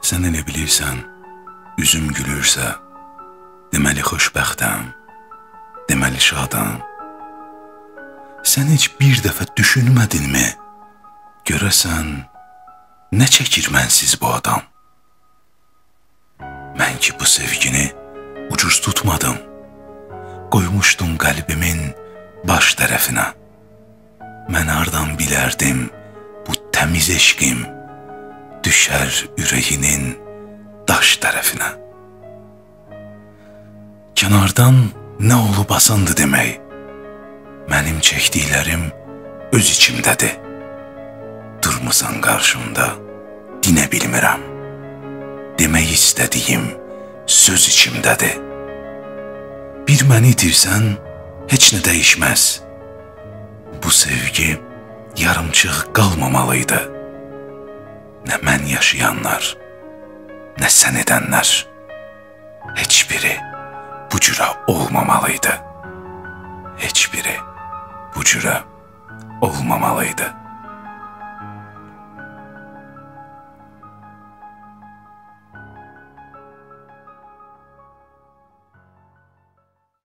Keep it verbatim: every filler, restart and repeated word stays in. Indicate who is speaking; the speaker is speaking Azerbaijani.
Speaker 1: Sən elə bilirsən, üzüm gülürsə, deməli xoşbəxtəm, deməli şadam. Sən heç bir dəfə düşünmədinmi? Görəsən, nə çəkir mənsiz bu adam? Mən ki bu sevgini ucuz tutmadım, qoymuşdum qəlbimin baş tərəfinə. Mən hardan bilərdim bu təmiz eşqim düşər ürəyinin daş tərəfinə. Kənardan nə olub asandı demək, mənim çəkdiklərim öz içimdədir. Durmusan qarşımda, dinə bilmirəm, demək istədiyim söz içimdədir. Bir məni itirsən, heç nə dəyişməz. Bu sevgi yarımçıq qalmamalıydı. Nə mən yaşayanlar, nə sən edənlər, heç biri bu cürə olmamalıydı. Heç biri bu cürə olmamalıydı.